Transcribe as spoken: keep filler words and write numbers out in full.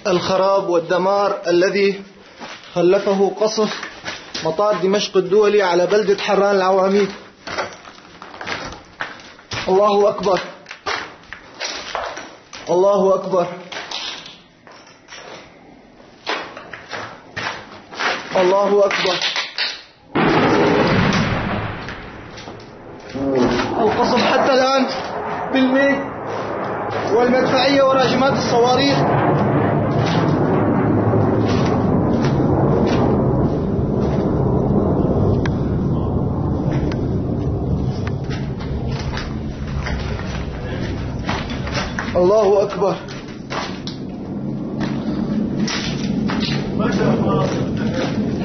الخراب والدمار الذي خلفه قصف مطار دمشق الدولي على بلدة حران العواميد. الله أكبر، الله أكبر، الله أكبر. القصف حتى الآن بالميل والمدفعية وراجمات الصواريخ. الله أكبر. ما شاء الله.